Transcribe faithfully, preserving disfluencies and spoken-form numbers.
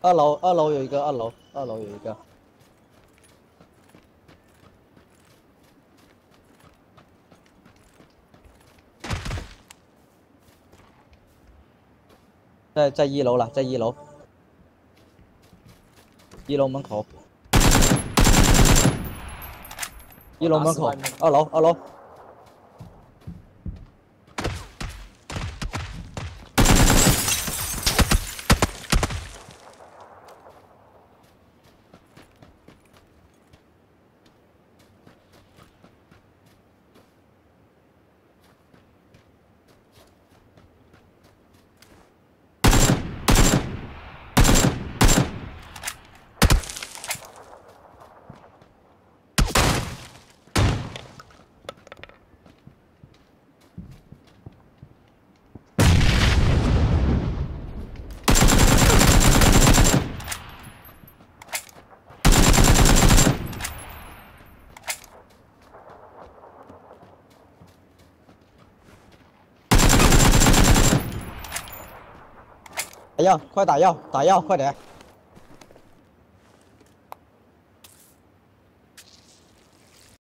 二楼二楼有一个，二楼二楼有一个。在在一楼了，在一楼，一楼门口，一楼门口，二楼二楼。打药，快打药，打药，快点！